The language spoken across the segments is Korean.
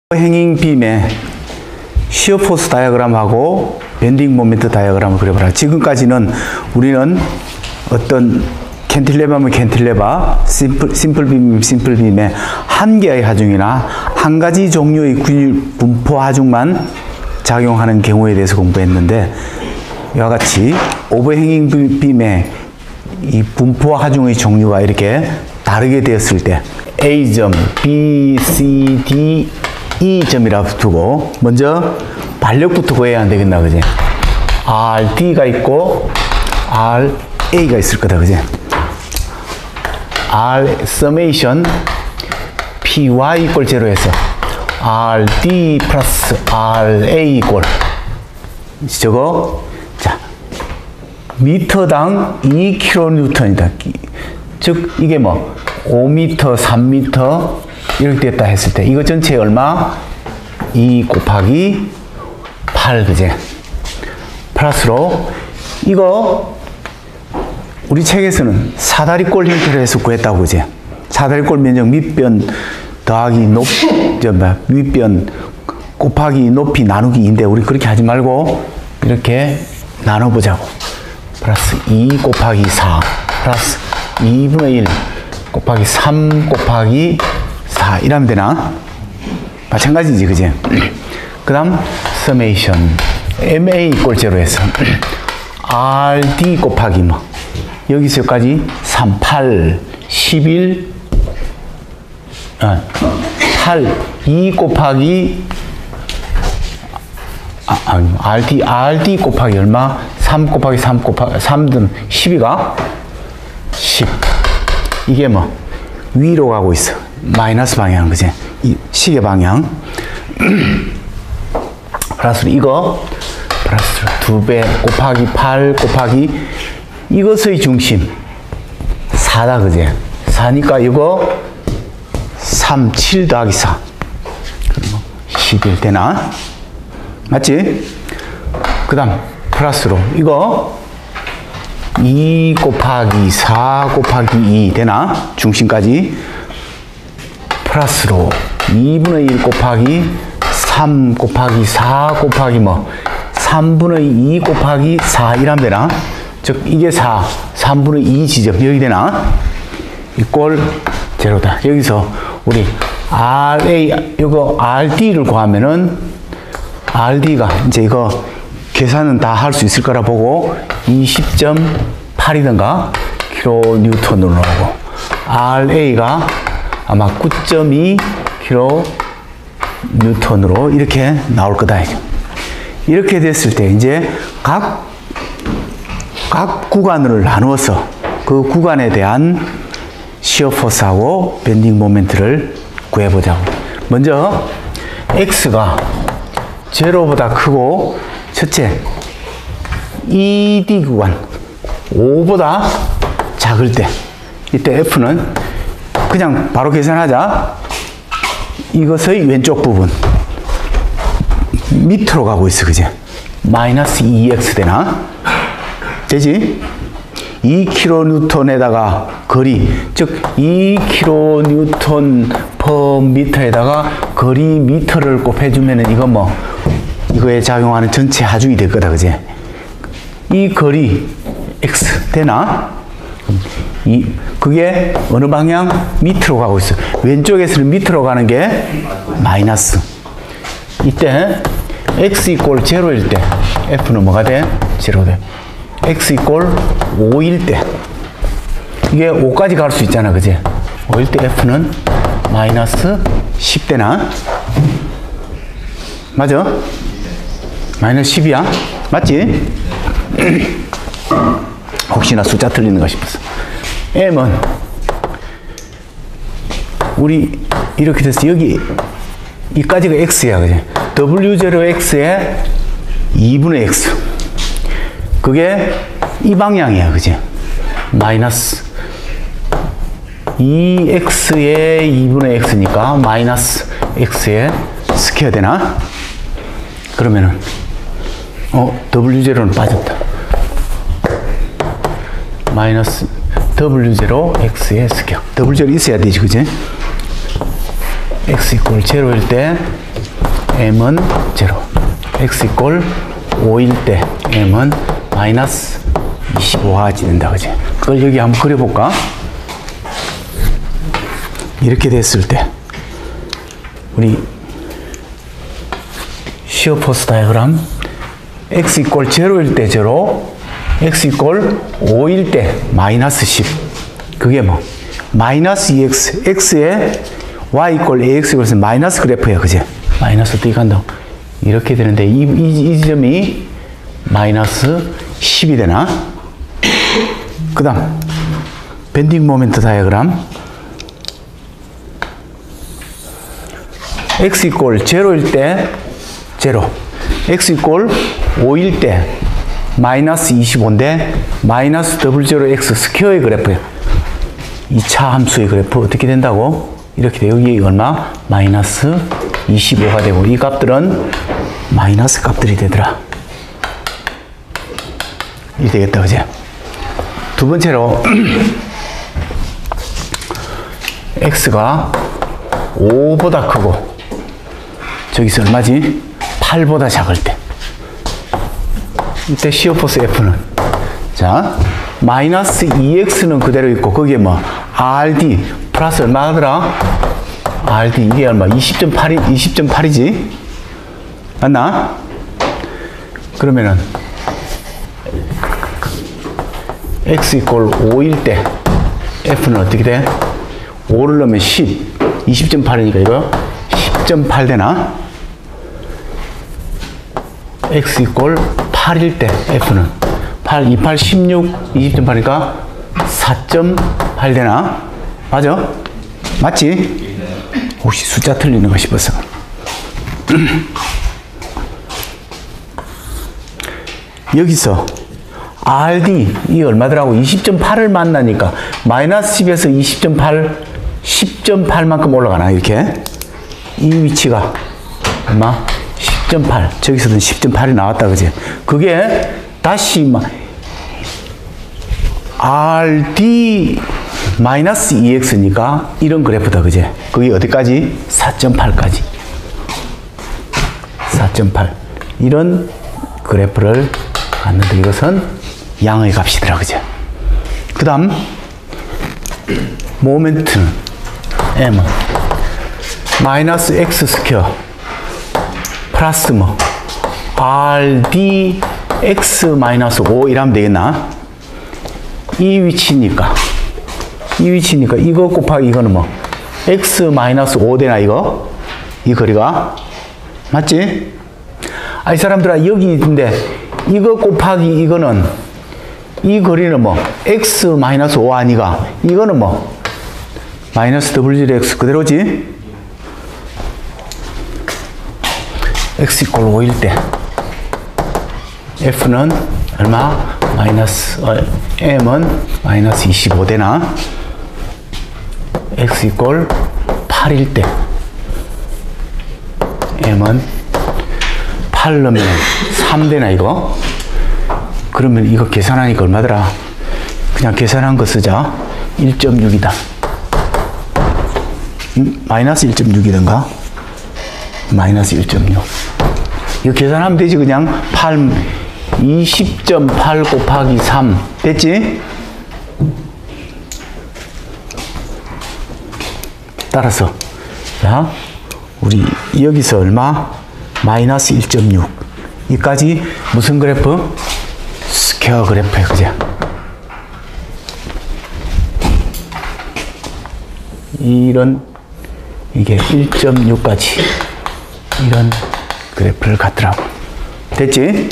행잉 빔의 시어 포스 다이어그램하고 밴딩 모멘트 다이어그램을 그려보라. 지금까지는 우리는 어떤 캔틸레버면 캔틸레버, 심플 빔의 한 개의 하중이나 한 가지 종류의 분포 하중만 작용하는 경우에 대해서 공부했는데, 이와 같이 오버행잉 빔의 이 분포 하중의 종류가 이렇게 다르게 되었을 때 A점, B, C, D, E점이라고 두고 먼저 반력부터 구해야 안 되겠나, 그지? RD가 있고 RA가 있을 거다, 그지? R summation PY 이꼴 제로에서 RD 플러스 RA 이꼴 저거, 자, 미터당 2kN이다. 즉 이게 뭐 5m, 3m 이렇게 됐다 했을 때 이거 전체 얼마? 2 곱하기 8, 그제? 플러스로 이거 우리 책에서는 사다리꼴 형태로 해서 구했다고, 그제? 사다리꼴 면적 밑변 더하기 윗변 곱하기 높이 나누기인데 우리 그렇게 하지 말고 이렇게 나눠보자고. 플러스 2 곱하기 4 플러스 2분의 1 곱하기 3 곱하기 4 이러면 되나? 마찬가지지, 그지? 그 다음 서메이션 MA 이꼴 제로에서 RD 곱하기 뭐 여기서 여기까지 3, 8, 11 8, 2 곱하기 RD 곱하기 얼마? 3 곱하기 3 곱하기 3등 12가 10. 이게 뭐 위로 가고 있어. 마이너스 방향, 그지? 이 시계 방향. 플러스로 이거 플러스 2배 곱하기 8 곱하기 이것의 중심 4다, 그지? 4니까 이거 3, 7 더하기 4 그럼 11 되나? 맞지? 그 다음 플러스로 이거 2 곱하기 4 곱하기 2 되나? 중심까지 플러스로 2분의 1 곱하기 3 곱하기 4 곱하기 뭐 3분의 2 곱하기 4 이러면 되나? 즉 이게 4, 3분의 2 지점 여기 되나? 이꼴 제로다. 여기서 우리 RA 이거 RD를 구하면은 RD가 이제 이거 계산은 다 할 수 있을 거라 보고 20.8이던가 킬로뉴턴으로 나오고 RA가 아마 9.2 킬로뉴턴으로 이렇게 나올 거다. 이렇게 됐을 때 이제 각 구간을 나누어서 그 구간에 대한 시어 포스하고 밴딩 모멘트를 구해보자고. 먼저 X가 제로보다 크고 첫째 ED 구간 5보다 작을 때 이때 F는 그냥 바로 계산하자. 이것의 왼쪽 부분 밑으로 가고 있어, 그지? 마이너스 2x 되나? 되지? 2kN에다가 거리, 즉 2kN per m에다가 거리 미터를 곱해주면은 이거 뭐 이거에 작용하는 전체 하중이 될 거다, 그지? 이 거리 x 되나? 그게 어느 방향? 밑으로 가고 있어. 왼쪽에서는 밑으로 가는 게 마이너스. 이때 x 이꼴 제로일 때 f는 뭐가 돼? 제로 돼. x 이꼴 5일 때 이게 5까지 갈 수 있잖아, 그지? 5일 때 f는 마이너스 10 되나? 맞아? 마이너스 10이야? 맞지? 혹시나 숫자 틀리는가 싶어서. m은 우리 이렇게 돼서 여기 이까지가 x야, 그지? w0x에 2분의 x 그게 이 방향이야, 그지? 마이너스 2x에 2분의 x니까 마이너스 x에 스퀘어 되나? 그러면은 w0는 빠졌다. 마이너스 w0 x의 스퀘어. w0 있어야 되지, 그지? x 이꼴 제로일 때 m은 0. x 이꼴 5일 때 m은 마이너스 25가 된다. 그지? 그걸 여기 한번 그려볼까? 이렇게 됐을 때 우리 시어 포스 다이어그램 x 이꼴 0일 때 0, x 이꼴 5일 때 마이너스 10. 그게 뭐? 마이너스 2x, x에 y 이꼴 ax 그래서 마이너스 그래프야. 그지? 마이너스 어떻게 간다? 이렇게 되는데 이 지점이 마이너스 10이 되나? 그 다음 밴딩 모멘트 다이어그램 x 이꼴 0일 때 0, x 이꼴 5일 때 마이너스 25인데 마이너스 더블0 x 스퀘어의 그래프예요. 2차 함수의 그래프 어떻게 된다고? 이렇게 돼. 여기 얼마? 마이너스 25가 되고 이 값들은 마이너스 값들이 되더라. 이 되겠다. 그지? 두 번째로 x가 5보다 크고 저기서 얼마지? 8보다 작을 때 이때 시어포스 F는 자 마이너스 2x는 그대로 있고 거기에 뭐 RD 플러스 얼마 하더라? RD 이게 얼마? 20.8이지? 맞나? 그러면은 x 이꼴 5일 때 F는 어떻게 돼? 5를 넣으면 10 20.8이니까 이거 10.8 되나? x 이꼴 8일 때 F는 8, 28, 16, 20.8이니까 4.8 되나? 맞아? 맞지? 혹시 숫자 틀리는 거 싶어서 여기서 RD 이 얼마더라고? 20.8을 만나니까 마이너스 10에서 20.8 10.8만큼 올라가나 이렇게 이 위치가 얼마? 10.8 저기서는 10.8이 나왔다. 그지? 그게 다시 막 RD 마이너스 2x니까 이런 그래프다. 그지? 그게 어디까지? 4.8까지 4.8 이런 그래프를 갖는데 이것은 양의 값이더라. 그죠? 그 다음 모멘트는 m은 마이너스 x 스퀘어 플러스 뭐 rd x 마이너스 5 이러면 되겠나? 이 위치니까 이거 곱하기 이거는 뭐 x 마이너스 5 되나 이거? 이 거리가 맞지? 아, 이 사람들아 여기 있는데 이거 곱하기 이거는 이 거리는 뭐 x 마이너스 5 아니가? 이거는 뭐 마이너스 더블0 x 그대로지? x 이꼴 5일 때 F는 얼마? 마이너스 M은 마이너스 25 되나? x 이꼴 8일 때 M은 8 넣으면 3 되나 이거? 그러면 이거 계산하니까 얼마더라? 그냥 계산한 거 쓰자. 1.6이다. 마이너스 1.6이던가? 마이너스 1.6. 이거 계산하면 되지. 그냥 20.8 곱하기 3 됐지? 따라서 자 우리 여기서 얼마? 마이너스 1.6 이까지 무슨 그래프? 스퀘어 그래프야. 그죠? 이런 이게 1.6까지 이런 그래프를 갖더라고. 됐지?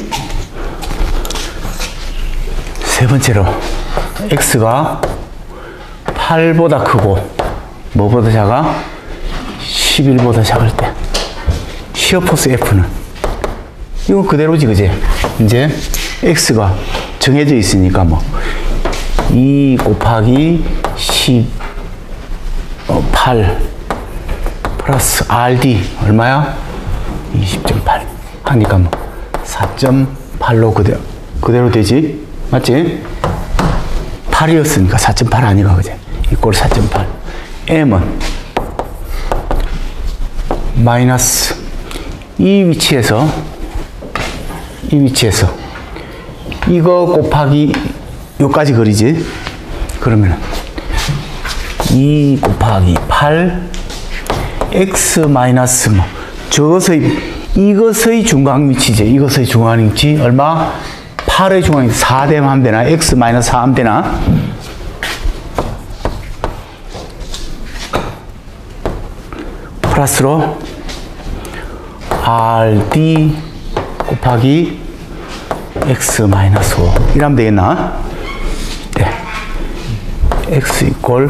세 번째로 x가 8보다 크고 뭐보다 작아? 11보다 작을 때 시어포스 F는 이거 그대로지. 그지? 이제 x가 정해져 있으니까 뭐 2 곱하기 18 플러스 RD 얼마야? 20.8 하니까 뭐 4.8로 그대로 되지? 맞지? 8이었으니까 4.8 아니가. 그지? 이꼴 4.8 M은 마이너스 이 위치에서 이거 곱하기 요까지 거리지. 그러면 2 곱하기 8 x 마이너스 뭐 이것의 중간 위치지. 이것의 중간 위치 얼마? 8의 중간 위치 4 되면 하면 되나? x 마이너스 4 하면 되나? 플러스로 rd 곱하기 x 마이너스 5 이러면 되겠나? 네. x 이꼴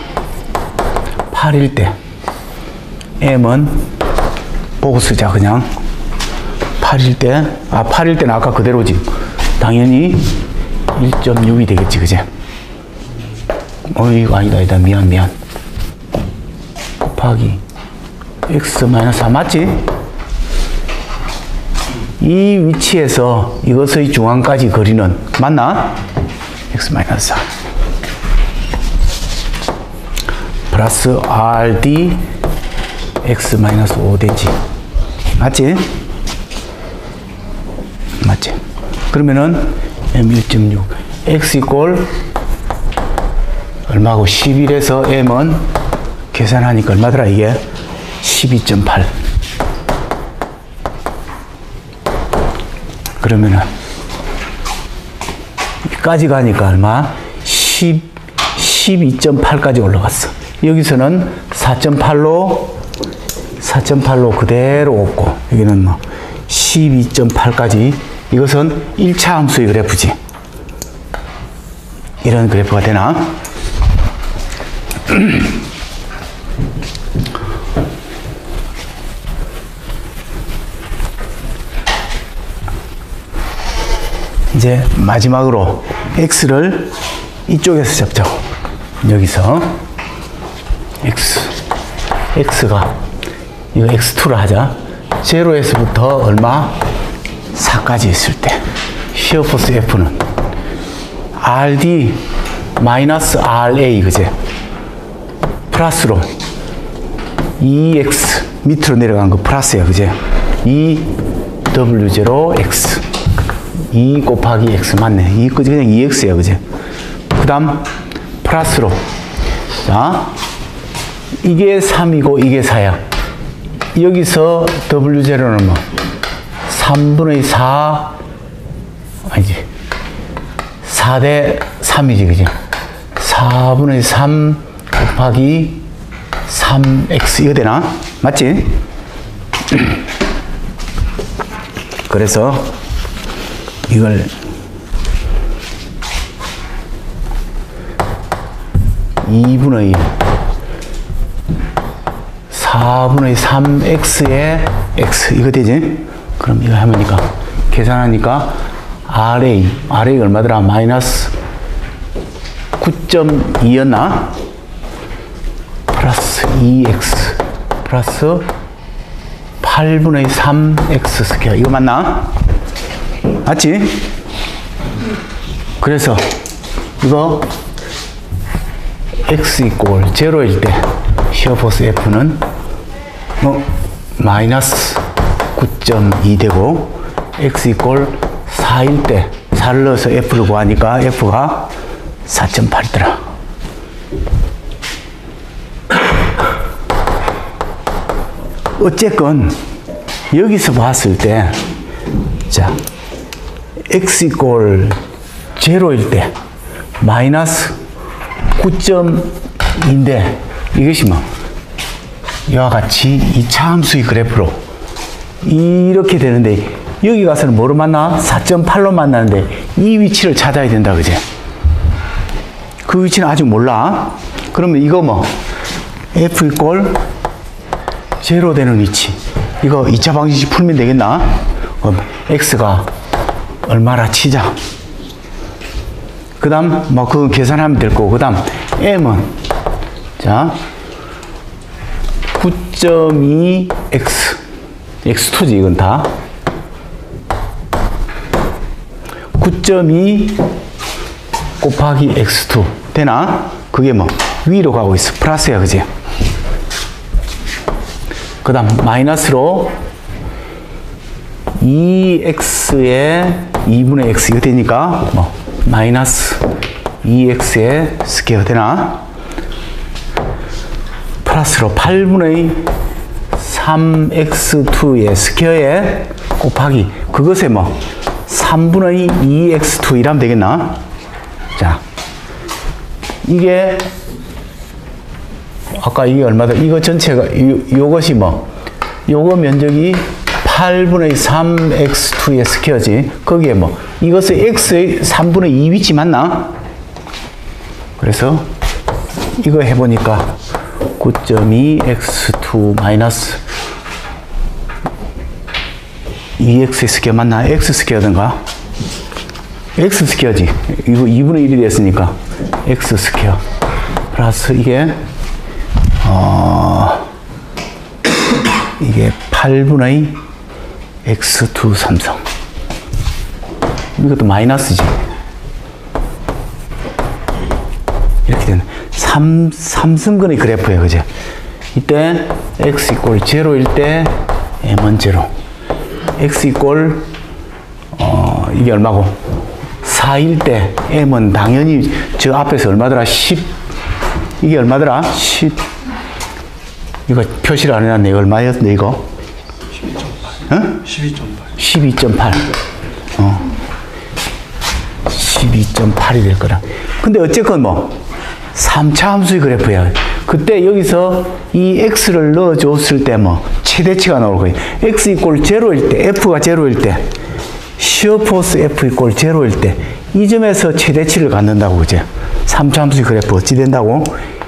8일 때 m은 보고 쓰자. 그냥 8일 때는 아까 그대로지. 당연히 1.6이 되겠지. 그제? 이거 아니다. 미안. 곱하기 x 마이너스 4 맞지? 이 위치에서 이것의 중앙까지 거리는 맞나? x 마이너스 4 플러스 rd x 마이너스 5 되지. 맞지? 그러면은 m 1.6 x 이꼴 얼마고 11에서 m은 계산하니까 얼마더라 이게? 12.8 그러면은 여기까지 가니까 얼마? 12.8까지 올라갔어. 여기서는 4.8로 그대로 없고 여기는 뭐 12.8까지. 이것은 1차 함수의 그래프지. 이런 그래프가 되나? 이제 마지막으로 x를 이쪽에서 잡자고. 여기서 x가 이거 x2로 하자. 0에서부터 얼마? 4까지 있을 때 시어포스 F는 RD 마이너스 RA 그제? 플러스로 2x 밑으로 내려간 거 플러스야 그제? 2W0x 2 곱하기 x 맞네. 그냥 2x야 그제? 그 다음 플러스로 자 이게 3이고 이게 4야. 여기서 W0는 뭐 3분의 4 아니지 4대 3이지 그지? 4분의 3 곱하기 3x 이거 되나? 맞지? 그래서 이걸 2분의 4분의 3x의 x 이거 되지? 그럼 이거 하면니까 계산하니까 RA가 얼마더라? 마이너스 9.2였나? 플러스 2x 플러스 8분의 3x 스퀘어 이거 맞나? 맞지? 그래서 이거 x 이꼴 0일 때 시어포스 F는 마이너스 9.2 되고 x 이꼴 4일 때 4를 넣어서 F를 구하니까 F가 4.8더라. 어쨌건 여기서 봤을 때 자 x 이꼴 0일 때 마이너스 9.2인데 이것이 뭐 이와 같이 2차 함수의 그래프로 이렇게 되는데 여기 가서는 뭐로 만나? 4.8로 만나는데 이 위치를 찾아야 된다 그지? 그 위치는 아직 몰라. 그러면 이거 뭐 f 이꼴 0 되는 위치 이거 2차 방정식 풀면 되겠나? x가 얼마라 치자. 그 다음 뭐 그거 계산하면 될 거고 그 다음 m은 자 9.2x x2지 이건 다 9.2 곱하기 x2 되나? 그게 뭐 위로 가고 있어. 플러스야 그지? 그 다음 마이너스로 2x의 2분의 x 이거 되니까 뭐 마이너스 2x의 스퀘어 되나? 플러스로 8분의 3x2의 스퀘어에 곱하기 그것에 뭐 3분의 2x2 이라면 되겠나? 자, 이게 아까 이게 얼마다? 이거 전체가 요것이 뭐 요거 면적이 8분의 3x2의 스퀘어지. 거기에 뭐 이것은 x의 3분의 2 위치 맞나? 그래서 이거 해보니까 9.2x2 마이너스 2x의 스퀘어 맞나? x 스퀘어든가? x 스퀘어지. 이거 2분의 1이 됐으니까 x 스퀘어 플러스 이게 이게 8분의 x2 삼성. 이것도 마이너스지. 이렇게 되는 삼승근의 그래프예요, 그죠? 이때 x 이꼴 0일 때 m은 0, x 이꼴 이게 얼마고 4일 때 m은 당연히 저 앞에서 얼마더라? 10. 이게 얼마더라? 10. 이거 표시를 안 해놨네. 이거 얼마였네, 이거? 12.8. 응? 12.8. 12.8이 될 거라. 근데 어쨌건 뭐 3차 함수의 그래프야. 그때 여기서 이 x를 넣어줬을 때 뭐 최대치가 나올 거예요. x 이꼴 0일 때, f가 0일 때, 시어 포스 f 이꼴 0일 때, 이 점에서 최대치를 갖는다고, 그죠? 3차 함수의 그래프 어찌 된다고?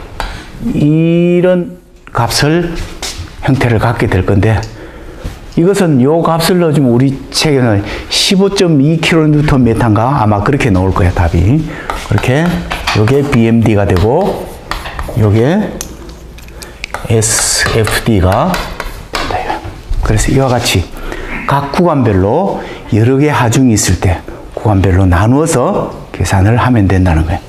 이런 값을, 형태를 갖게 될 건데, 이것은 요 값을 넣어주면 우리 책에는 15.2kNm 아마 그렇게 나올 거야, 답이. 그렇게, 요게 BMD가 되고, 요게 SFD가 된다. 그래서 이와 같이 각 구간별로 여러 개 하중이 있을 때 구간별로 나누어서 계산을 하면 된다는 거예요.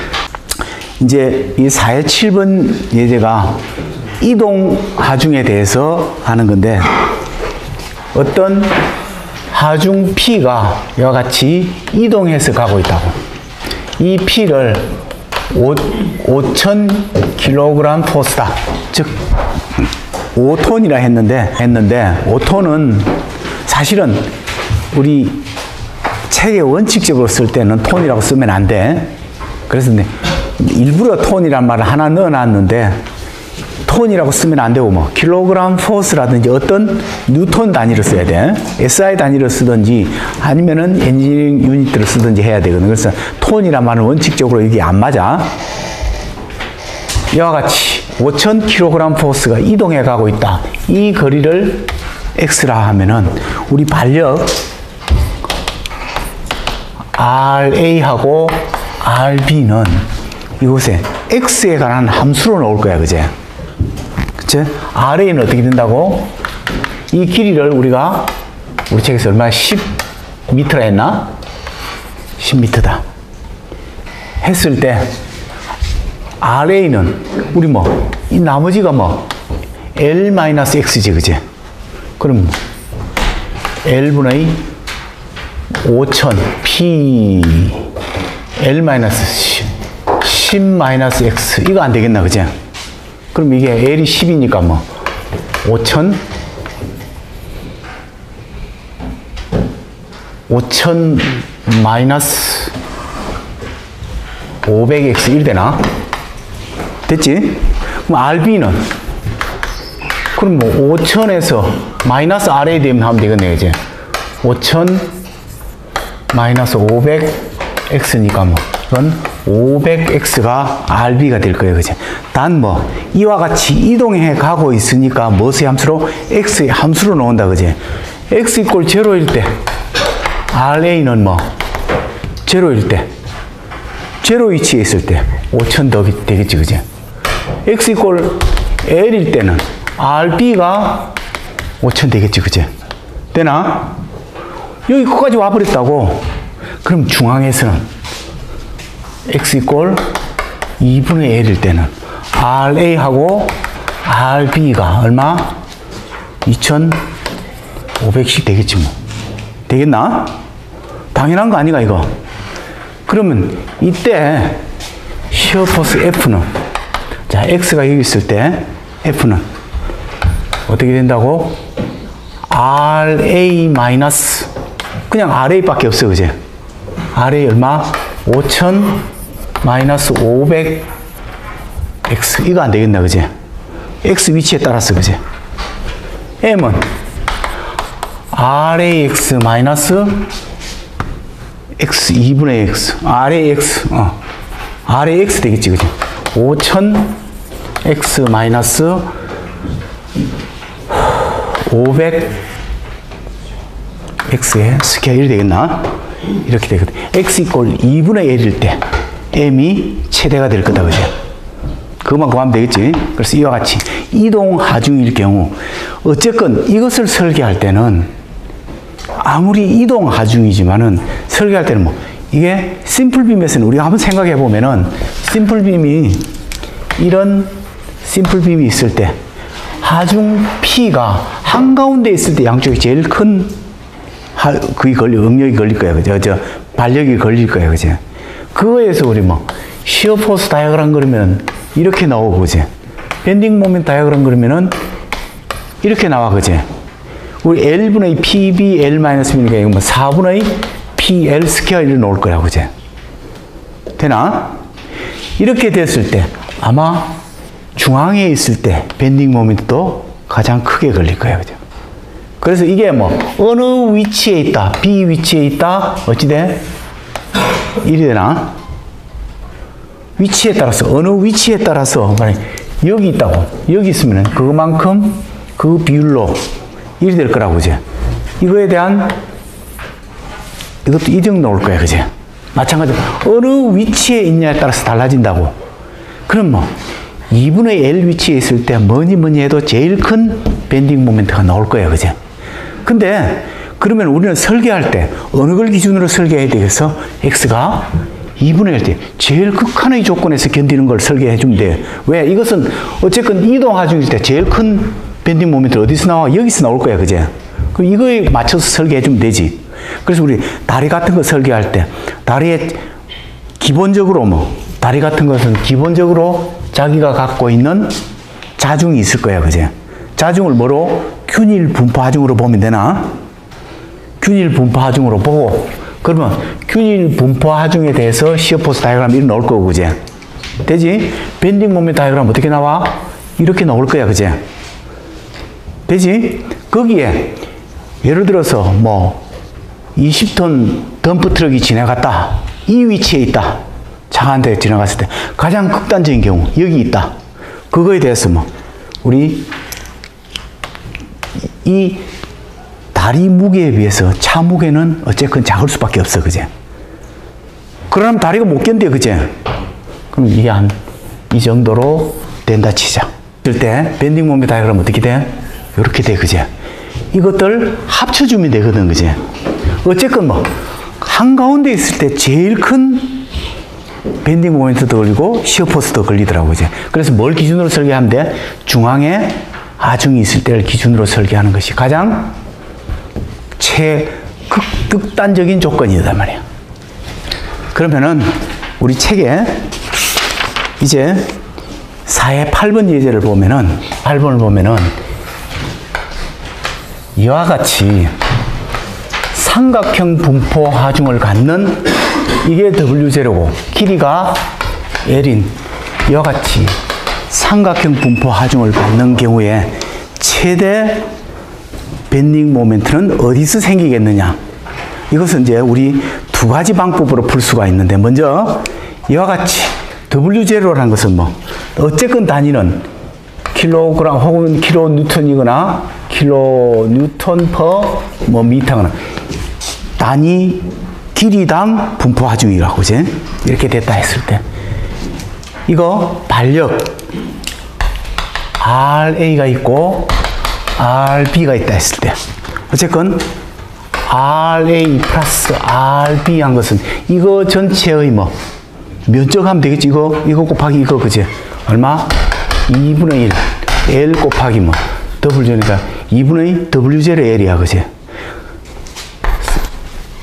이제 이 4의 7번 예제가 이동 하중에 대해서 하는 건데, 어떤 하중 P가 이와 같이 이동해서 가고 있다고. 이 P를 5,000kg 포스다. 즉 5톤이라 했는데 5톤은 사실은 우리 책에 원칙적으로 쓸 때는 톤이라고 쓰면 안 돼. 그래서 일부러 톤이란 말을 하나 넣어놨는데, 톤이라고 쓰면 안 되고 뭐 킬로그램 포스라든지 어떤 뉴턴 단위를 써야 돼. SI 단위를 쓰든지 아니면은 엔지니어링 유닛들을 쓰든지 해야 되거든. 그래서 톤이란 말은 원칙적으로 이게 안 맞아. 이와 같이 5,000kg 포스가 이동해 가고 있다. 이 거리를 x라 하면은 우리 반력 RA하고 RB는 이곳에 x에 관한 함수로 나올 거야, 그제? 그치? RA는 어떻게 된다고? 이 길이를 우리가 우리 책에서 얼마나 10m라 했나? 10m다. 했을 때 RA는 우리 뭐 이 나머지가 뭐 L-X지, 그치? 그럼 L분의 5,000 P L-10 10-X 이거 안 되겠나, 그치? 그럼 이게 L이 10이니까 뭐 5,000 마이너스 500x 1 되나? 됐지? 그럼 RB는 그럼 뭐 5,000에서 마이너스 RA 되면 하면 되겠네, 이제 5,000 마이너스 500x니까 뭐 이건 500x가 RB가 될 거예요, 그치? 단 뭐 이와 같이 이동해 가고 있으니까 무엇의 함수로? x의 함수로 나온다, 그치? x 이꼴 0일 때 RA는 뭐 0일 때 0 위치에 있을 때 5,000 더 되겠지, 그치? x 이꼴 L일 때는 RB가 5,000 되겠지, 그치? 되나? 여기 끝까지 와버렸다고. 그럼 중앙에서는 x 이꼴 2분의 L일 때는 RA하고 RB가 얼마? 2,500씩 되겠지, 뭐. 되겠나? 당연한 거 아니가 이거. 그러면 이때 시어 포스 F는, 자 X가 여기 있을 때 F는 어떻게 된다고? RA 마이너스, 그냥 RA밖에 없어, 그제? RA 얼마? 5000 마이너스 500 X. 이거 안 되겠나, 그제? X 위치에 따라서, 그제? M은 RAX 마이너스 X 2분의 X. RAX, RAX 되겠지, 그제? 5000 X 마이너스 500 X의 스퀘어 1이 되겠나? 이렇게 되거든. X 이꼴 2분의 L일 때 M이 최대가 될 거다, 그죠? 그것만 구하면 되겠지? 그래서 이와 같이 이동 하중일 경우, 어쨌건 이것을 설계할 때는 아무리 이동 하중이지만은 설계할 때는 뭐, 이게 심플빔에서는 우리가 한번 생각해 보면은 심플빔이 이런 심플빔이 있을 때 하중 P가 한가운데 있을 때 양쪽이 제일 큰 응력이 걸릴 거야, 그죠? 발력이 걸릴 거야, 그죠? 그거에서 우리 뭐, 시어 포스 다이어그램 그리면 이렇게 나오고, 그죠? 밴딩 모멘트 다이어그램 그리면은 이렇게 나와, 그죠? 우리 L분의 PB, L-B니까 이거 뭐 4분의 PL 스퀘어 이렇게 나올 거야, 그죠? 되나? 이렇게 됐을 때 아마 중앙에 있을 때 밴딩 모멘트도 가장 크게 걸릴 거예요, 그죠? 그래서 이게 뭐 어느 위치에 있다, B 위치에 있다, 어찌 돼? 1이 되나? 위치에 따라서, 어느 위치에 따라서 여기 있다고, 여기 있으면 그만큼 그 비율로 1이 될 거라고, 그죠? 이거에 대한 이것도 2등 나올 거야, 그죠? 마찬가지로 어느 위치에 있냐에 따라서 달라진다고. 그럼 뭐 2분의 L 위치에 있을 때 뭐니 해도 제일 큰 밴딩 모멘트가 나올 거예요, 그죠? 근데 그러면 우리는 설계할 때 어느 걸 기준으로 설계해야 되겠어? X가 2분의 1 때 제일 극한의 조건에서 견디는 걸 설계해 주면 돼. 왜? 이것은 어쨌건 이동 하중일 때 제일 큰 밴딩 모멘트 어디서 나와? 여기서 나올 거야, 그죠? 그럼 이거에 맞춰서 설계해 주면 되지. 그래서 우리 다리 같은 거 설계할 때 다리에 기본적으로 뭐 다리 같은 것은 기본적으로 자기가 갖고 있는 자중이 있을 거야, 그죠? 자중을 뭐로? 균일 분포 하중으로 보면 되나? 균일 분포 하중으로 보고, 그러면 균일 분포 하중에 대해서 시어 포스 다이어그램 이렇게 나올 거고, 그죠? 되지? 밴딩 모멘트 다이어그램 어떻게 나와? 이렇게 나올 거야, 그죠? 되지? 거기에 예를 들어서 뭐 20톤 덤프 트럭이 지나갔다. 이 위치에 있다. 차 한 대 지나갔을 때 가장 극단적인 경우 여기 있다. 그거에 대해서 뭐 우리 이 다리 무게에 비해서 차 무게는 어쨌건 작을 수밖에 없어, 그제? 그러면 다리가 못 견뎌, 그제? 그럼 이게 한 이 정도로 된다 치자. 그럴 때 밴딩 모멘트 다이어그램 어떻게 돼? 이렇게 돼, 그제? 이것들 합쳐주면 되거든, 그제? 어쨌건 뭐 한가운데 있을 때 제일 큰 밴딩 모멘트도 걸리고 시어 포스도 걸리더라고, 이제. 그래서 뭘 기준으로 설계하면 돼? 중앙에 하중이 있을 때를 기준으로 설계하는 것이 가장 극단적인 조건이단 말이야. 그러면은 우리 책에 이제 4의 8번 예제를 보면은 8번을 보면은 이와 같이 삼각형 분포 하중을 갖는 이게 W0고 길이가 L인 이와 같이 삼각형 분포 하중을 갖는 경우에 최대 밴딩 모멘트는 어디서 생기겠느냐? 이것은 이제 우리 두 가지 방법으로 풀 수가 있는데, 먼저 이와 같이 W0라는 것은 뭐 어쨌건 단위는 킬로그램 혹은 킬로 뉴턴이거나 킬로 뉴턴 퍼 뭐 미터거나 단위 길이당 분포 하중이라고, 그지? 이렇게 됐다 했을 때 이거 발력 RA가 있고 RB가 있다 했을 때 어쨌건 RA 플러스 RB 한 것은 이거 전체의 뭐 면적하면 되겠지. 이거 곱하기 이거, 그지? 얼마? 2분의 1 L 곱하기 뭐 W니까 2분의 W0 L이야, 그지?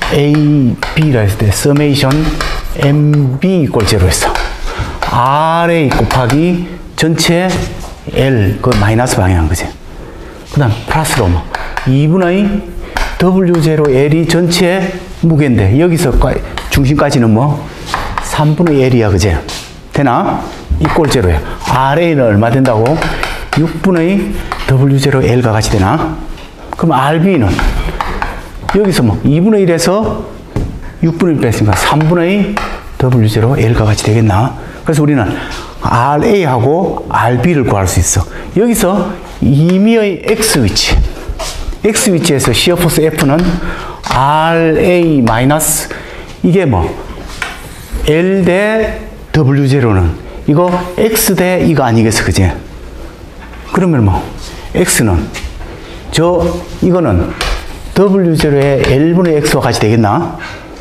A, B라 했을 때 서메이션 MB 이꼴 제로였어. RA 곱하기 전체 L 그 마이너스 방향 그지? 그 다음 플러스로 뭐 2분의 W0 L이 전체 무게인데 여기서 중심까지는 뭐 3분의 L이야 그지? 되나? 이꼴 제로야. RA는 얼마 된다고? 6분의 W0 L과 같이 되나? 그럼 RB는 여기서 뭐 2분의 1에서 6분의 1 뺐으니까 3분의 W0 L과 같이 되겠나? 그래서 우리는 RA하고 RB를 구할 수 있어. 여기서 임의의 X 위치에서 시어포스 F는 RA 마이너스 이게 뭐 L 대 W0는 이거 X 대 이거 아니겠어 그지? 그러면 뭐 X는 이거는 W0의 L분의 X와 같이 되겠나?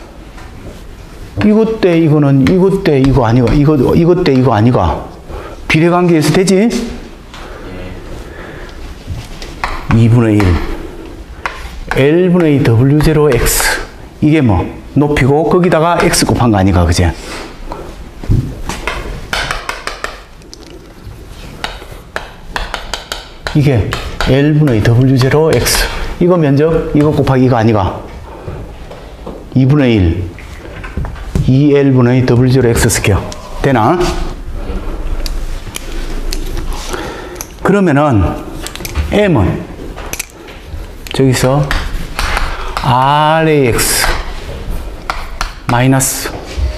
이것 대 이거는 이것 대 이거 아니가 이것 대 이거 아니가 비례관계에서 되지? 2분의 1 L분의 W0X 이게 뭐 높이고 거기다가 X 곱한 거 아니가 그지? 이게 L분의 W0X 이거 면적 이거 곱하기 이거 아니가 2분의 1 2L분의 W0X 스퀘어 되나? 그러면은 M은 저기서 RAX 마이너스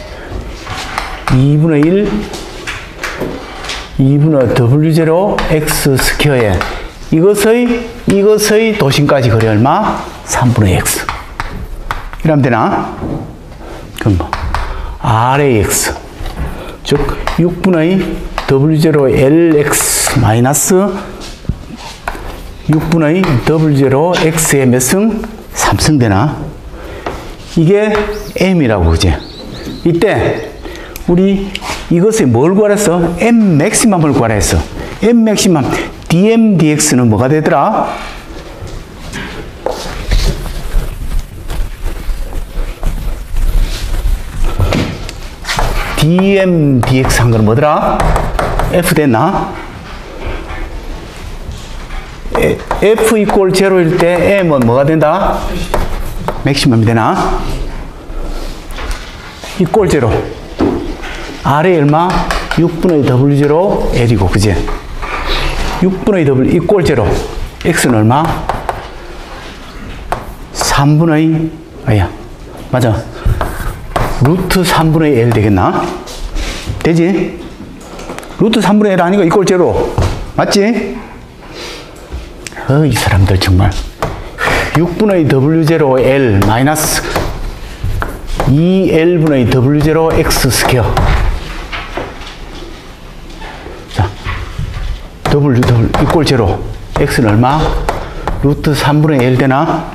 2분의 1 2분의 W0X 스퀘어에 이것의 도심까지 거리 얼마? 3분의 X 이러면 되나? 그럼 뭐 RAX 즉 6분의 W0LX 마이너스 6분의 W0X의 몇 승? 3승 되나? 이게 M이라고 그지? 이때 우리 이것을 뭘 구하랬어? M 맥시멈을 구하라 했어. M 맥시멈 dm dx는 뭐가 되더라? dm dx 한 건 뭐더라? f 됐나? f 이꼴 제로일 때 m은 뭐가 된다? 맥시멈이 되나? 이꼴 제로 R이 얼마? 6분의 W0 L이고 그지? 6분의 W 이꼴 제로 X는 얼마? 3분의 아야 맞아 루트 3분의 L 되겠나? 되지? 루트 3분의 L 아니고 이꼴 제로 맞지? 이 사람들 정말 6분의 W0 L 마이너스 2L분의 W0 X 스퀘어 자 W 이꼴 제로 X는 얼마? 루트 3분의 L 되나?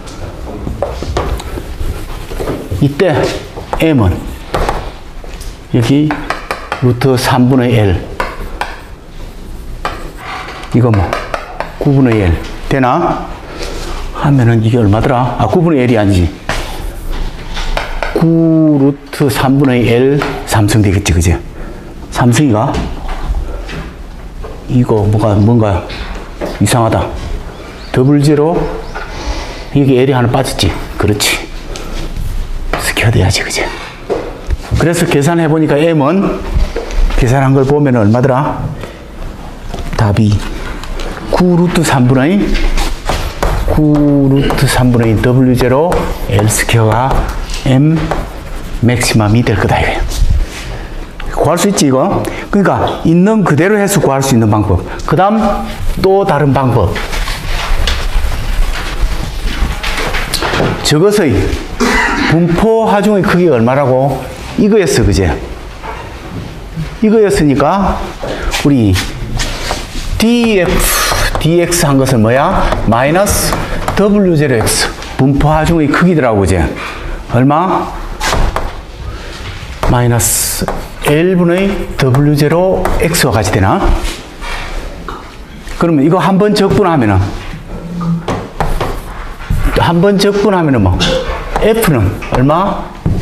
이때 M은 여기 루트 3분의 L 이거 뭐 9분의 L 되나? 하면은 이게 얼마더라? 9분의 L이 아니지 9 루트 3분의 L 3승 되겠지 그지? 3승이가 이거 뭔가 이상하다 W0 이게 L이 하나 빠졌지 그렇지 스퀘어 돼야지 그지? 그래서 계산해 보니까 M은 계산한 걸 보면 얼마더라? 답이 9 루트 3분의 W0 L 스퀘어가 M 맥시멈이 될 거다 이거야. 구할 수 있지 이거? 그러니까 있는 그대로 해서 구할 수 있는 방법. 그 다음 또 다른 방법. 저것의 분포 하중의 크기가 얼마라고? 이거였어 그제? 이거였으니까 우리 dx 한 것은 뭐야? 마이너스 W0x 분포 하중의 크기더라고 그제? 얼마? 마이너스 L분의 W0X와 같이 되나? 그러면 이거 한번 적분하면은 뭐 F는 얼마?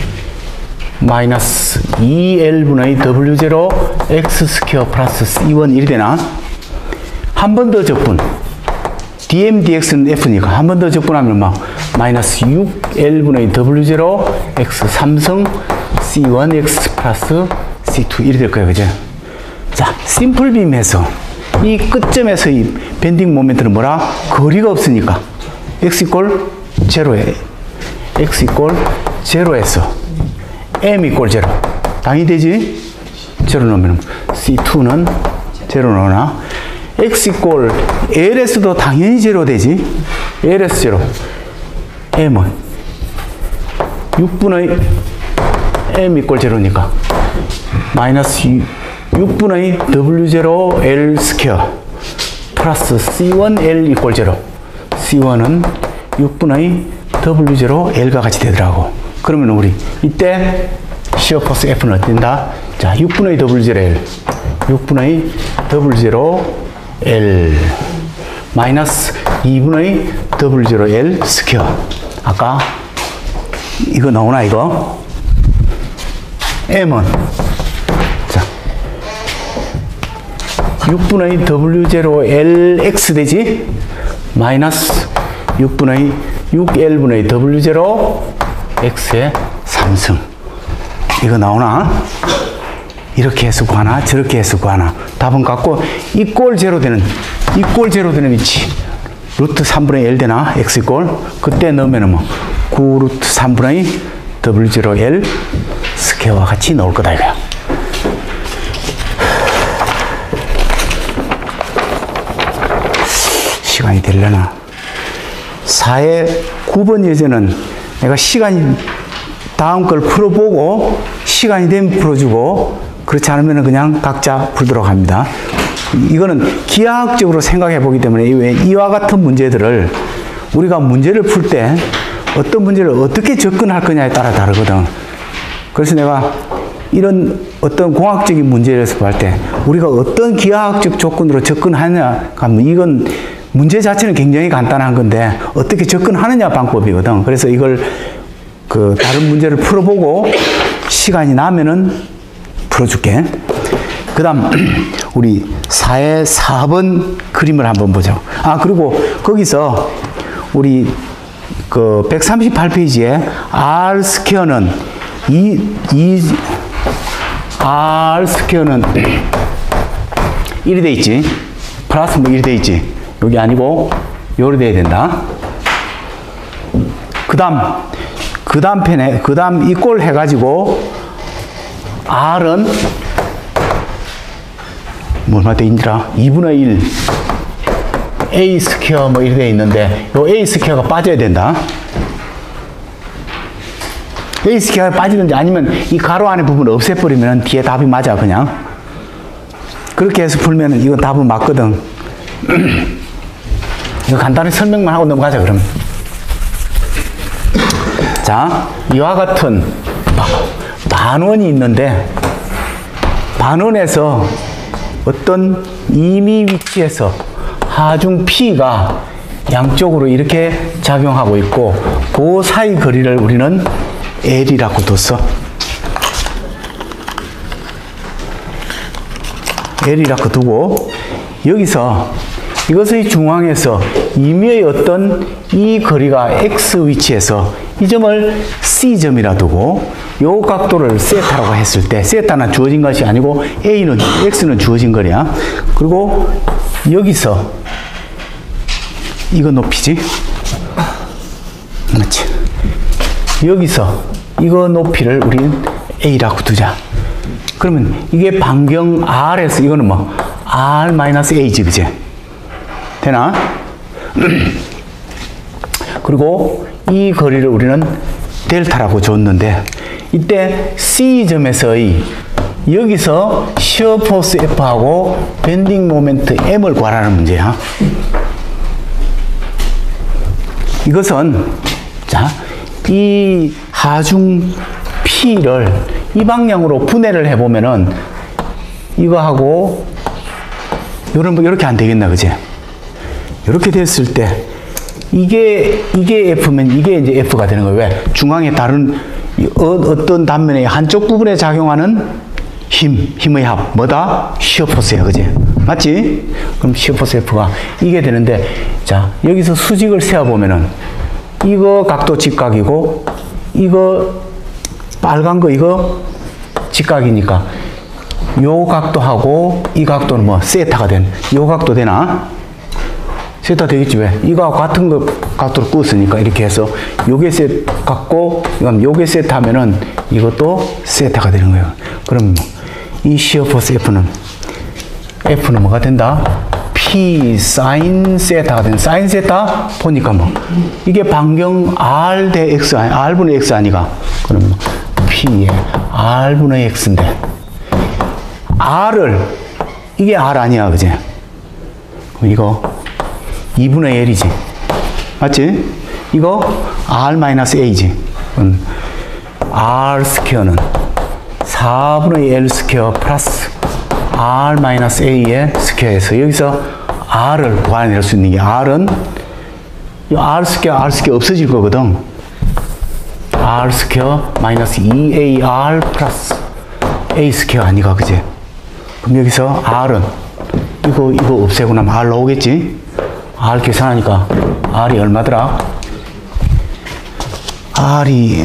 마이너스 2L분의 W0 X 스퀘어 플러스 C1 이리 되나? 한 번 더 적분. dm dx는 F니까 한 번 더 적분하면 막 마이너스 6L분의 W0 X 3승 C1 X 플러스 C2 이리 될 거예요. 그죠? 자, 심플 빔에서 이 끝점에서 이 밴딩 모멘트는 뭐라? 거리가 없으니까 x 이꼴 제로에 x 이꼴 제로에서 m 이꼴 제로 당연히 되지? 제로 넣으면 C2는 제로 넣으나 x 이꼴 LS도 당연히 제로 되지? LS 제로 m은 6분의 m 이꼴 제로니까 마이너스 6분의 W0 L 스퀘어 플러스 C1 L 이꼴 제로 C1은 6분의 W0 L과 같이 되더라고. 그러면 우리 이때 시어 포스 F는 어떤다? 자, 6분의 W0 L 6분의 W0 L 마이너스 2분의 W0 L 스퀘어. 아까 이거 나오나 이거? M은 6분의 W0 LX 되지? 마이너스 6분의 6L분의 W0 X의 3승. 이거 나오나? 이렇게 해서 구하나? 저렇게 해서 구하나? 답은 같고, 이꼴 제로 되는 위치. 루트 3분의 L 되나? X 이꼴. 그때 넣으면 뭐, 9 루트 3분의 W0 L 스퀘어와 같이 나올 거다, 이거야. 시간이 되려나? 4의 9번 예제는 내가 시간이 다음 걸 풀어보고 시간이 되면 풀어주고 그렇지 않으면 그냥 각자 풀도록 합니다. 이거는 기하학적으로 생각해 보기 때문에 이와 같은 문제들을 우리가 문제를 풀 때 어떤 문제를 어떻게 접근할 거냐에 따라 다르거든. 그래서 내가 이런 어떤 공학적인 문제를 연습할 때 우리가 어떤 기하학적 조건으로 접근하냐 하면 이건 문제 자체는 굉장히 간단한 건데 어떻게 접근하느냐 방법이거든. 그래서 이걸 다른 문제를 풀어보고 시간이 나면은 풀어줄게. 그 다음 우리 4의 4번 그림을 한번 보죠. 아, 그리고 거기서 우리 138페이지에 R 스퀘어는 R 스퀘어는 1이 돼 있지. 플러스 뭐 1이 돼 있지. 여기 아니고 요리 돼야 된다. 그 다음 편에 이꼴 해가지고 R은 뭐나 돼 있더라? 2분의 1 A 스퀘어 뭐 이렇게 돼 있는데 요 A 스퀘어가 빠져야 된다. A 스퀘어가 빠지든지 아니면 이 가로 안에 부분을 없애버리면 뒤에 답이 맞아 그냥. 그렇게 해서 풀면 이건 답은 맞거든. 이거 간단히 설명만 하고 넘어가자 그럼. 자, 이와 같은 반원이 있는데 반원에서 어떤 임의 위치에서 하중 P가 양쪽으로 이렇게 작용하고 있고 그 사이 거리를 우리는 L이라고 뒀어. L이라고 두고 여기서 이것의 중앙에서 임의의 어떤 이 거리가 X 위치에서 이 점을 C점이라 두고 요 각도를 세타라고 했을 때 세타는 주어진 것이 아니고 X는 주어진 거리야. 그리고 여기서 이거 높이지? 맞지? 여기서 이거 높이를 우리는 A라고 두자. 그러면 이게 반경 R에서 이거는 뭐 R-A지, 그지? 되나? 그리고 이 거리를 우리는 델타라고 줬는데 이때 C점에서의 여기서 시어 포스 F하고 밴딩 모멘트 M을 구하라는 문제야. 이것은 자, 이 하중 P를 이 방향으로 분해를 해보면은 이거하고 이렇게 안 되겠나, 그지? 이렇게 됐을 때 이게 F면 이게 이제 F가 되는 거예요. 왜? 중앙에 다른 어떤 단면의 한쪽 부분에 작용하는 힘의 합. 뭐다? 시어 포스야. 그지? 맞지? 그럼 시어 포스 F가 이게 되는데, 자, 여기서 수직을 세어보면은, 이거 각도 직각이고, 이거 빨간 거 이거 직각이니까, 요 각도하고 이 각도는 뭐, 세타가 요 각도 되나? 세타 되겠지, 왜? 이거하고 같은 거 각도로 꾸었으니까, 이렇게 해서, 요게 세트 같고, 요게 세트 하면은, 이것도 세타가 되는 거예요. 그럼, 이 시어 포스 F는 뭐가 된다? P 사인 세타가 된다. 사인 세타? 보니까 뭐, 이게 반경 R 대 X, R분의 X 아니가? 그럼 뭐, P에 R분의 X인데, 이게 R 아니야, 그지? 이거, 2분의 L이지. 맞지? 이거 R-A지. R 스퀘어는 4분의 L 스퀘어 플러스 R-A의 스퀘어에서 여기서 R을 구해낼 수 있는 게 R은 R 스퀘어 없어질 거거든. R 스퀘어 마이너스 2AR 플러스 A 스퀘어 아니가, 그지? 그럼 여기서 R은 이거 없애고 나면 R 나오겠지? R 계산하니까 R이 얼마더라? R이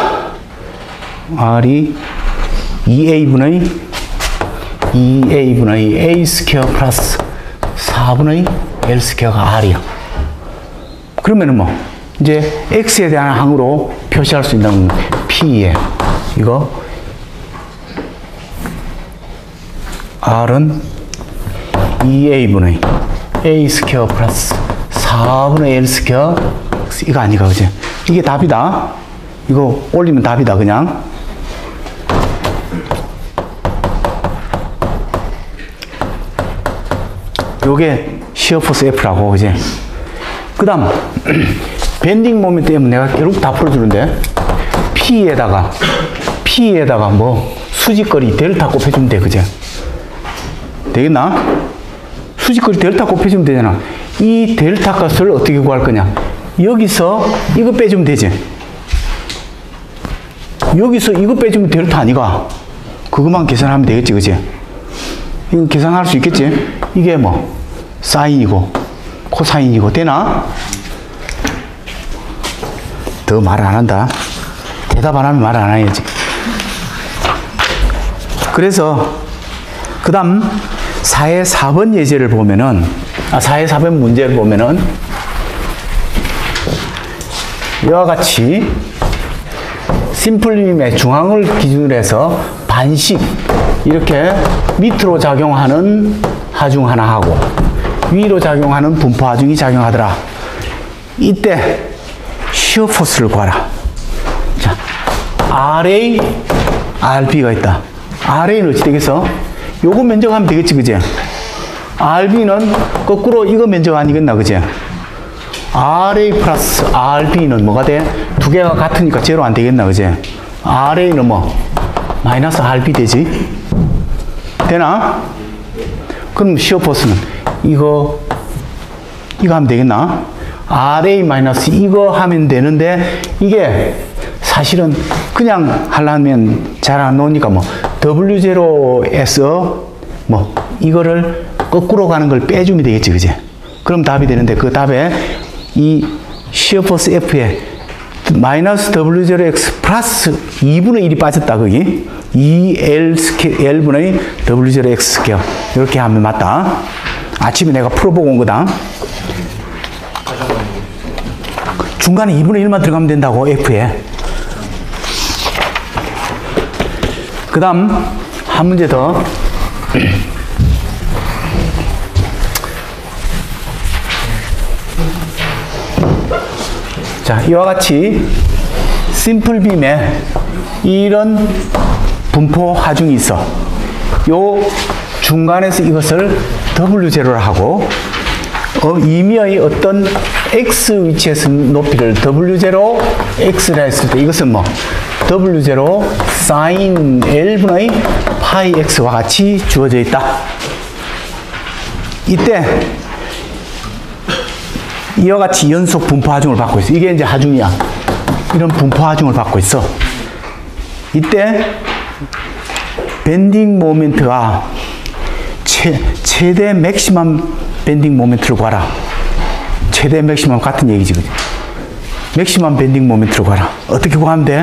2A분의 A 스퀘어 플러스 4분의 L 스퀘어가 R이야. 그러면은 뭐, 이제 X에 대한 항으로 표시할 수 있는 P에, 이거, R은 2A분의 A 스퀘어 플러스 4분의 L 스퀘어, 이거 아니가, 그지? 이게 답이다. 이거 올리면 답이다, 그냥. 요게 시어 포스 F라고, 그지? 그 다음, 밴딩 모멘트 M은 내가 결국 다 풀어주는데, P에다가 뭐, 수직거리 델타 곱해주면 돼, 그지? 되겠나? 수직거리 델타 곱해주면 되잖아. 이 델타 값을 어떻게 구할 거냐? 여기서 이거 빼주면 되지. 여기서 이거 빼주면 델타 아니가? 그것만 계산하면 되겠지, 그지? 이거 계산할 수 있겠지? 이게 뭐, 사인이고, 코사인이고, 되나? 더 말 안 한다. 대답 안 하면 말 안 해야지. 그래서, 그 다음, 4의 4번 예제를 보면은, 4의 4번 문제를 보면은, 이와 같이, 심플림의 중앙을 기준으로 해서 반씩, 이렇게 밑으로 작용하는 하중 하나 하고, 위로 작용하는 분포 하중이 작용하더라. 이때, 시어 포스를 구하라. 자, RA, RB가 있다. RA는 어찌 되겠어? 요거 면적하면 되겠지, 그지? RB는 거꾸로 이거 면적 아니겠나, 그지? RA 플러스 RB는 뭐가 돼? 두 개가 같으니까 제로 안 되겠나, 그지? RA는 뭐? 마이너스 RB 되지? 되나? 그럼 시어 포스는 이거 하면 되겠나? RA 마이너스 이거 하면 되는데, 이게 사실은 그냥 하려면 잘 안 나오니까 뭐, W0에서 뭐, 이거를 거꾸로 가는 걸 빼주면 되겠지, 그지? 그럼 답이 되는데, 그 답에 이 시어 포스 F에 마이너스 W0X 플러스 2분의 1이 빠졌다, 거기. 2L분의 W0X 스퀘어. 이렇게 하면 맞다. 아침에 내가 풀어보고 온 거다. 중간에 2분의 1만 들어가면 된다고, F에. 그 다음, 한 문제 더. 자, 이와 같이 심플빔에 이런 분포 하중이 있어. 요 중간에서 이것을 W0를 하고, 임의의 어떤 X 위치에서 높이를 W0, X라 했을 때 이것은 뭐, W0 sin L분의 파이 X와 같이 주어져 있다. 이때, 이와 같이 연속 분포 하중을 받고 있어. 이게 이제 하중이야. 이런 분포 하중을 받고 있어. 이때 밴딩 모멘트가 최대 맥시멈 밴딩 모멘트를 구하라. 최대 맥시멈 같은 얘기지. 그치? 맥시멈 밴딩 모멘트를 구하라. 어떻게 구하면 돼?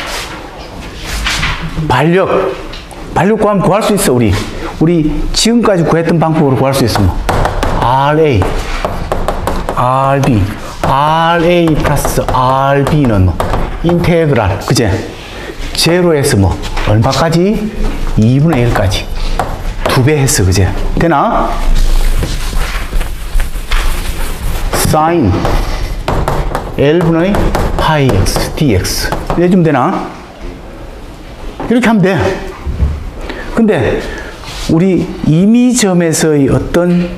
반력 구하면 구할 수 있어. 우리 지금까지 구했던 방법으로 구할 수 있어. 뭐. RA, RB, RA 플러스 RB는 뭐 인테그랄, 그제? 제로에서 뭐 얼마까지? 2분의 1까지 2배 했어, 그제? 되나? 사인 L분의 파이 X dx 이래주면 되나? 이렇게 하면 돼. 근데 우리 임의점에서의 어떤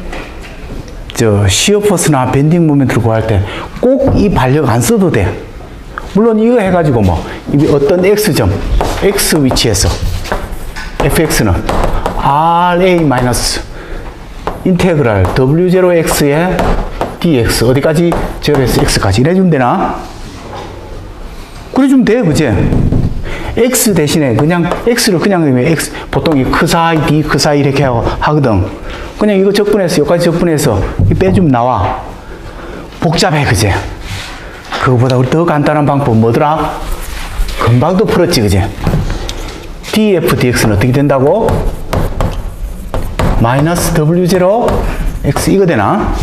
시어포스나 밴딩 모멘트를 구할 때 꼭 이 반력 안 써도 돼. 물론 이거 해가지고 뭐 어떤 x점 x 위치에서 fx는 RA 마이너스 인테그랄 W0x의 dx 어디까지? 0에서 x까지 이래주면 되나? 그래주면 돼, 그제? x 대신에 그냥 x를 그냥 x 보통 이 크사이 d 크사이 이렇게 하거든. 그냥 이거 적분해서 여기까지 적분해서 빼주면 나와. 복잡해, 그제? 그거보다 우리 더 간단한 방법 뭐더라? 금방도 풀었지, 그제? df dx는 어떻게 된다고? 마이너스 w0 x 이거 되나?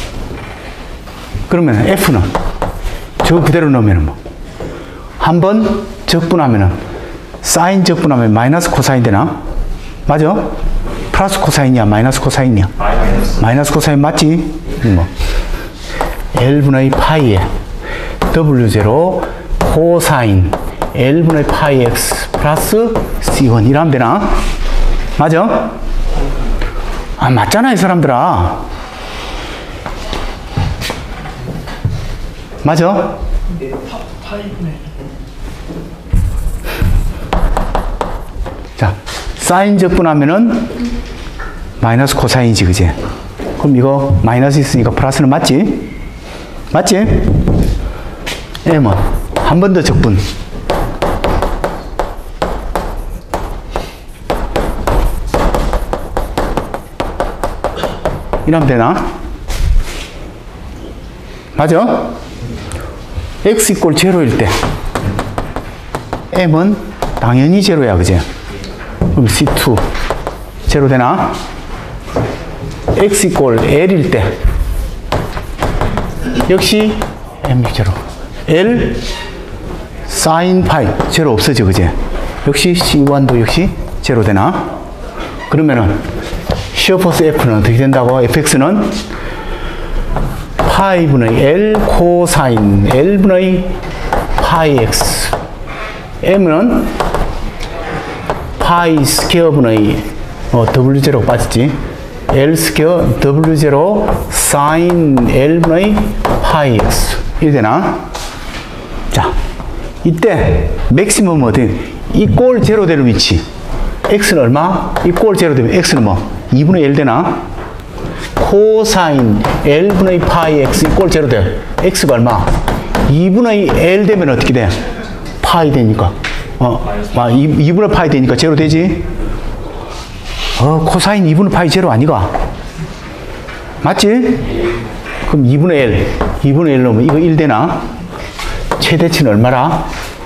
그러면 f는 저거 그대로 넣으면 뭐 한번 적분하면은 사인 적분하면 마이너스 코사인 되나? 맞아? 플러스 코사인이야, 마이너스 코사인이야? 마이너스 코사인 맞지? 뭐 L분의 파이에 W0 코사인 L분의 파이 X 플러스 C1 이러면 되나? 맞아? 아, 맞잖아, 이 사람들아. 맞아? 자, 사인 적분하면은 마이너스 코사인이지, 그지? 그럼 이거 마이너스 있으니까 플러스는 맞지? 맞지? M은 한 번 더 적분. 이러면 되나? 맞아? x 이꼴 제로일 때 m은 당연히 제로야, 그지? 그럼 c2 제로 되나? x 이꼴 l일 때 역시 m 제로. l 사인 파이 제로 없어져, 그지? 역시 c1도 역시 제로 되나? 그러면은 시어포스 f는 어떻게 된다고? fx는 파이분의 L 코사인 L분의 파이 X M은 파이 스퀘어분의 W0 빠졌지? L 스퀘어 W0 사인 L분의 파이 X 이래 되나? 자, 이때 맥시멈 어디? 이 꼴 제로 되는 위치 X는 얼마? 이 꼴 제로 되면 X는 뭐? 2분의 1 되나? 코사인 L분의 파이 X 이꼴 제로 돼. X가 얼마? 2분의 L 되면 어떻게 돼? 파이 되니까. 2분의 파이 되니까 제로 되지? 코사인 2분의 파이 제로 아니가? 맞지? 그럼 2분의 L. 2분의 1 넣으면 이거 1 되나? 최대치는 얼마라?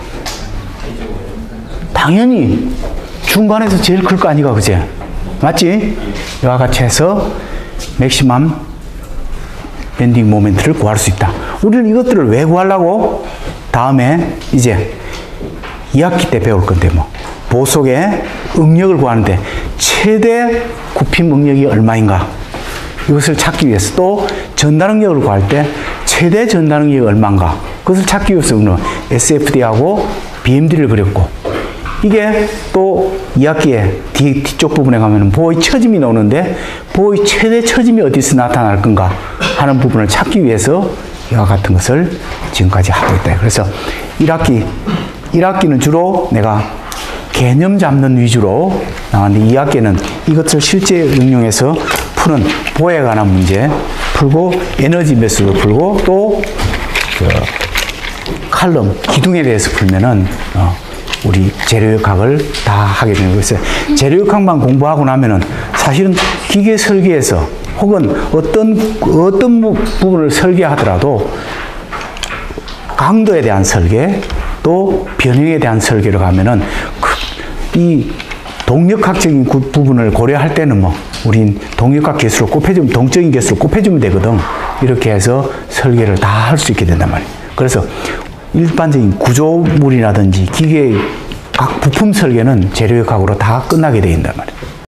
당연히 중간에서 제일 클 거 아니가, 그지? 맞지? 이와 같이 해서 맥시멈 밴딩 모멘트를 구할 수 있다. 우리는 이것들을 왜 구하려고? 다음에 이제 2학기 때 배울 건데 뭐 보속의 응력을 구하는데 최대 굽힘 응력이 얼마인가? 이것을 찾기 위해서 또 전달 응력을 구할 때 최대 전달 응력이 얼마인가? 그것을 찾기 위해서 우리는 SFD하고 BMD를 그렸고 이게 또 2학기에 뒤쪽 부분에 가면 보호의 처짐이 나오는데 보호의 최대 처짐이 어디서 나타날 건가 하는 부분을 찾기 위해서 이와 같은 것을 지금까지 하고 있다. 그래서 1학기는 주로 내가 개념 잡는 위주로 나왔는데 2학기에는 이것을 실제 응용해서 푸는 보호에 관한 문제 풀고 에너지 매수도 풀고 또 칼럼 기둥에 대해서 풀면은 우리 재료역학을 다 하게 되는 거였어요. 재료역학만 공부하고 나면은 사실은 기계 설계에서 혹은 어떤 부분을 설계하더라도 강도에 대한 설계 또 변형에 대한 설계로 가면은 이 동력학적인 부분을 고려할 때는 뭐 우린 동력학 개수를 곱해주면 동적인 개수를 곱해주면 되거든. 이렇게 해서 설계를 다 할 수 있게 된단 말이에요. 그래서 일반적인 구조물이라든지 기계의 각 부품 설계는 재료역학으로 다 끝나게 된단 말이에요.